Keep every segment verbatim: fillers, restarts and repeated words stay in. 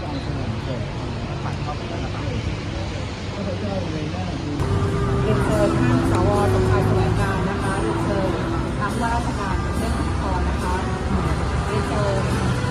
เรียนเชิญท่านสวสมชายแสวงการนะคะเรียนเชิญทางว่าราชการกรุงเทพมหานครนะคะเรียนเชิญ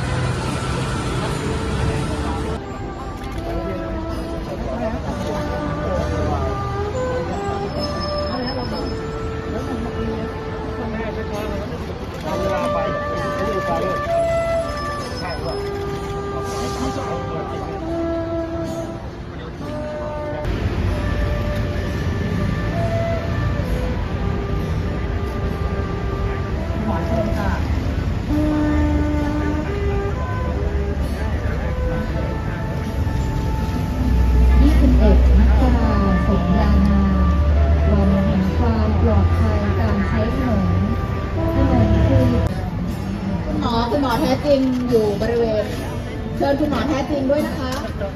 คุณหมอแท้จริงอยู่บริเวณเชิญคุณหมอแท้จริงด้วยนะคะ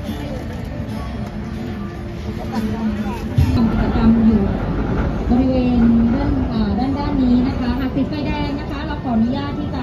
ทำกิจกรรมอยู่บริเวณด้านด้านด้านนี้นะคะหากติดไฟแดงนะคะเราขออนุญาตที่